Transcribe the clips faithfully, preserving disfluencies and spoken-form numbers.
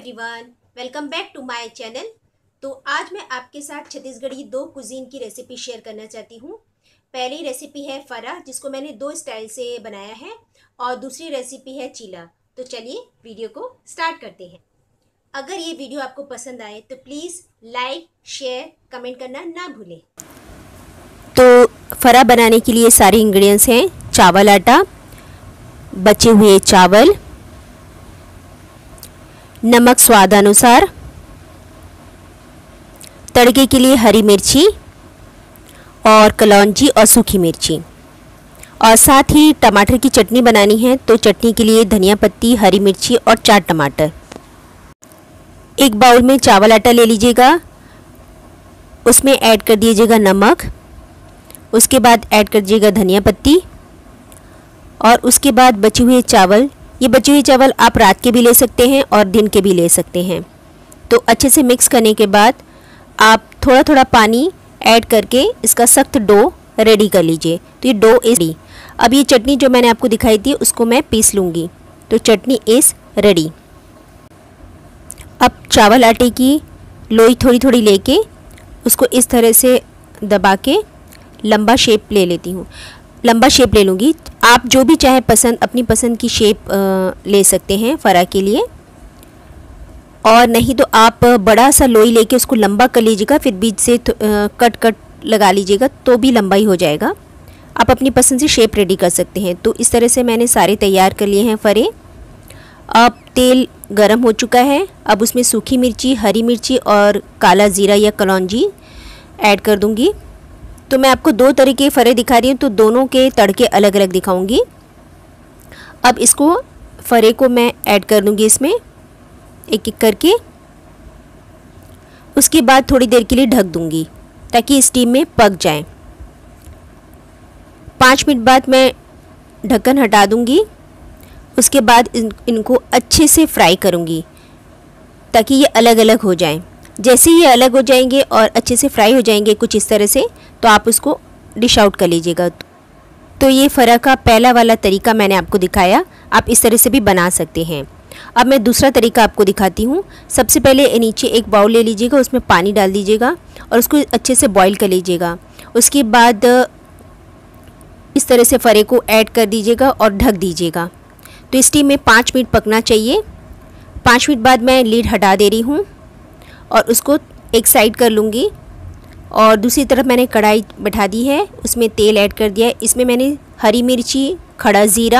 Everyone, welcome back to my channel. तो आज मैं आपके साथ छत्तीसगढ़ी दो कुजीन की रेसिपी शेयर करना चाहती हूँ। पहली रेसिपी है फरा, जिसको मैंने दो स्टाइल से बनाया है, और दूसरी रेसिपी है चीला। तो चलिए वीडियो को स्टार्ट करते हैं। अगर ये वीडियो आपको पसंद आए तो प्लीज़ लाइक, शेयर, कमेंट करना ना भूलें। तो फरा बनाने के लिए सारे इंग्रेडिएंट्स हैं: चावल आटा, बचे हुए चावल, नमक स्वाद अनुसार, तड़के के लिए हरी मिर्ची और कलौंजी और सूखी मिर्ची, और साथ ही टमाटर की चटनी बनानी है। तो चटनी के लिए धनिया पत्ती, हरी मिर्ची और चार टमाटर। एक बाउल में चावल आटा ले लीजिएगा, उसमें ऐड कर दीजिएगा नमक, उसके बाद ऐड कर दीजिएगा धनिया पत्ती, और उसके बाद बचे हुए चावल। ये बचे हुए चावल आप रात के भी ले सकते हैं और दिन के भी ले सकते हैं। तो अच्छे से मिक्स करने के बाद आप थोड़ा थोड़ा पानी ऐड करके इसका सख्त डो रेडी कर लीजिए। तो ये डो इज रेडी। अब ये चटनी जो मैंने आपको दिखाई थी उसको मैं पीस लूँगी। तो चटनी इज़ रेडी। अब चावल आटे की लोई थोड़ी थोड़ी लेके उसको इस तरह से दबा के लंबा शेप ले लेती हूँ। लंबा शेप ले लूँगी। आप जो भी चाहे पसंद अपनी पसंद की शेप ले सकते हैं फरा के लिए, और नहीं तो आप बड़ा सा लोई लेके उसको लंबा कर लीजिएगा, फिर बीच से कट कट लगा लीजिएगा तो भी लंबा ही हो जाएगा। आप अपनी पसंद से शेप रेडी कर सकते हैं। तो इस तरह से मैंने सारे तैयार कर लिए हैं फरे। अब तेल गरम हो चुका है। अब उसमें सूखी मिर्ची, हरी मिर्ची और काला ज़ीरा या कलौंजी ऐड कर दूँगी। तो मैं आपको दो तरह के फरे दिखा रही हूँ, तो दोनों के तड़के अलग अलग दिखाऊंगी। अब इसको फरे को मैं ऐड कर दूँगी इसमें एक एक करके। उसके बाद थोड़ी देर के लिए ढक दूँगी ताकि स्टीम में पक जाए। पाँच मिनट बाद मैं ढक्कन हटा दूँगी। उसके बाद इन, इनको अच्छे से फ्राई करूँगी ताकि ये अलग अलग हो जाएं। जैसे ये अलग हो जाएंगे और अच्छे से फ्राई हो जाएंगे कुछ इस तरह से, तो आप उसको डिश आउट कर लीजिएगा। तो ये फरा का पहला वाला तरीका मैंने आपको दिखाया। आप इस तरह से भी बना सकते हैं। अब मैं दूसरा तरीका आपको दिखाती हूँ। सबसे पहले नीचे एक बाउल ले लीजिएगा, उसमें पानी डाल दीजिएगा और उसको अच्छे से बॉईल कर लीजिएगा। उसके बाद इस तरह से फरे को ऐड कर दीजिएगा और ढक दीजिएगा। तो स्टीम में पाँच मिनट पकना चाहिए। पाँच मिनट बाद मैं लीड हटा दे रही हूँ और उसको एक साइड कर लूँगी। और दूसरी तरफ मैंने कढ़ाई बैठा दी है, उसमें तेल ऐड कर दिया है। इसमें मैंने हरी मिर्ची, खड़ा ज़ीरा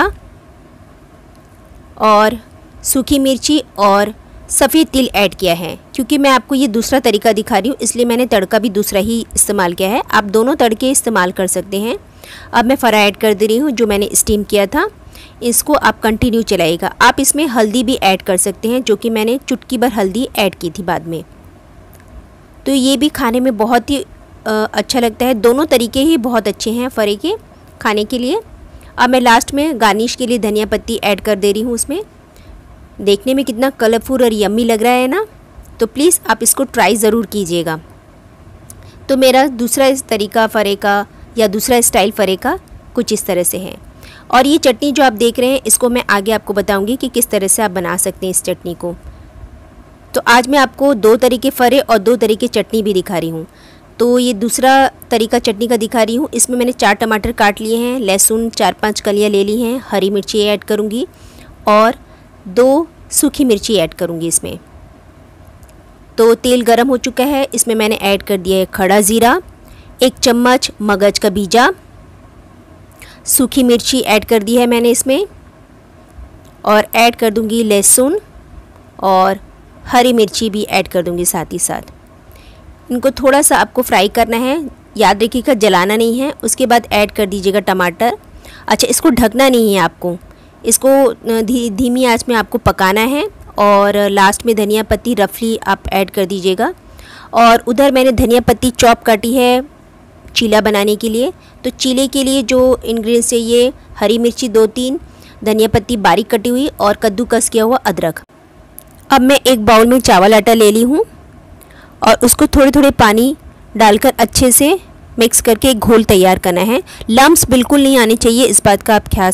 और सूखी मिर्ची और सफ़ेद तिल ऐड किया है। क्योंकि मैं आपको ये दूसरा तरीका दिखा रही हूँ इसलिए मैंने तड़का भी दूसरा ही इस्तेमाल किया है। आप दोनों तड़के इस्तेमाल कर सकते हैं। अब मैं फरा ऐड कर दे रही हूँ जो मैंने स्टीम किया था। इसको आप कंटिन्यू चलाइएगा। आप इसमें हल्दी भी ऐड कर सकते हैं, जो कि मैंने चुटकी भर हल्दी ऐड की थी बाद में। तो ये भी खाने में बहुत ही अच्छा लगता है। दोनों तरीके ही बहुत अच्छे हैं फरे के खाने के लिए। अब मैं लास्ट में गार्निश के लिए धनिया पत्ती ऐड कर दे रही हूँ उसमें। देखने में कितना कलरफुल और यम्मी लग रहा है ना। तो प्लीज़ आप इसको ट्राई ज़रूर कीजिएगा। तो मेरा दूसरा इस तरीका फरे का या दूसरा स्टाइल फरे का कुछ इस तरह से है। और ये चटनी जो आप देख रहे हैं इसको मैं आगे आपको बताऊँगी कि किस तरह से आप बना सकते हैं इस चटनी को। तो आज मैं आपको दो तरीके फरे और दो तरीके चटनी भी दिखा रही हूँ। तो ये दूसरा तरीका चटनी का दिखा रही हूँ। इसमें मैंने चार टमाटर काट लिए हैं, लहसुन चार पांच कलियाँ ले ली हैं, हरी मिर्ची ऐड करूँगी और दो सूखी मिर्ची ऐड करूँगी इसमें। तो तेल गरम हो चुका है। इसमें मैंने ऐड कर दिया है खड़ा ज़ीरा, एक चम्मच मगज का बीजा, सूखी मिर्ची ऐड कर दी है मैंने इसमें, और ऐड कर दूँगी लहसुन और हरी मिर्ची भी ऐड कर दूँगी साथ ही साथ। इनको थोड़ा सा आपको फ्राई करना है, याद रखिएगा जलाना नहीं है। उसके बाद ऐड कर दीजिएगा टमाटर। अच्छा, इसको ढकना नहीं है आपको, इसको धी, धीमी आंच में आपको पकाना है। और लास्ट में धनिया पत्ती रफली आप ऐड कर दीजिएगा। और उधर मैंने धनिया पत्ती चॉप काटी है चीला बनाने के लिए। तो चीले के लिए जो इंग्रेडिएंट्स चाहिए, हरी मिर्ची दो तीन, धनिया पत्ती बारीक कटी हुई और कद्दूकस किया हुआ अदरक। अब मैं एक बाउल में चावल आटा ले ली हूँ और उसको थोड़े थोड़े पानी डालकर अच्छे से मिक्स करके एक घोल तैयार करना है। लम्स बिल्कुल नहीं आने चाहिए, इस बात का आप खास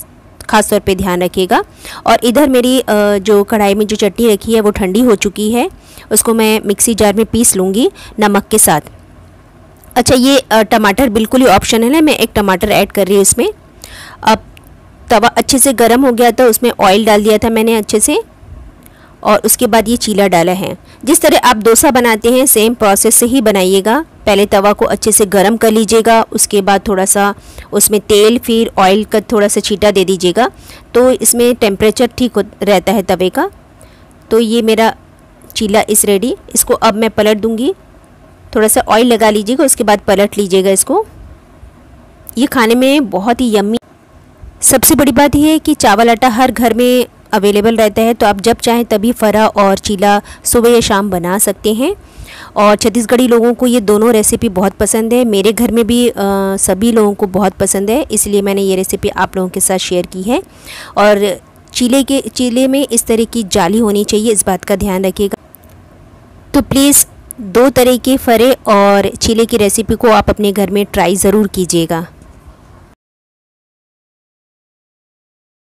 ख़ास तौर पे ध्यान रखिएगा। और इधर मेरी जो कढ़ाई में जो चटनी रखी है वो ठंडी हो चुकी है, उसको मैं मिक्सी जार में पीस लूँगी नमक के साथ। अच्छा, ये टमाटर बिल्कुल ही ऑप्शनल है, मैं एक टमाटर ऐड कर रही हूँ इसमें। अब तवा अच्छे से गर्म हो गया था, उसमें ऑयल डाल दिया था मैंने अच्छे से, और उसके बाद ये चीला डाला है। जिस तरह आप डोसा बनाते हैं सेम प्रोसेस से ही बनाइएगा। पहले तवा को अच्छे से गर्म कर लीजिएगा, उसके बाद थोड़ा सा उसमें तेल फिर ऑयल का थोड़ा सा छींटा दे दीजिएगा, तो इसमें टेम्परेचर ठीक रहता है तवे का। तो ये मेरा चीला इस रेडी। इसको अब मैं पलट दूँगी, थोड़ा सा ऑयल लगा लीजिएगा, उसके बाद पलट लीजिएगा इसको। ये खाने में बहुत ही यम्मी। सबसे बड़ी बात यह है कि चावल आटा हर घर में अवेलेबल रहता है, तो आप जब चाहें तभी फरा और चीला सुबह या शाम बना सकते हैं। और छत्तीसगढ़ी लोगों को ये दोनों रेसिपी बहुत पसंद है, मेरे घर में भी आ, सभी लोगों को बहुत पसंद है, इसलिए मैंने ये रेसिपी आप लोगों के साथ शेयर की है। और चीले के चीले में इस तरह की जाली होनी चाहिए, इस बात का ध्यान रखिएगा। तो प्लीज़ दो तरह के फरे और चीले की रेसिपी को आप अपने घर में ट्राई ज़रूर कीजिएगा।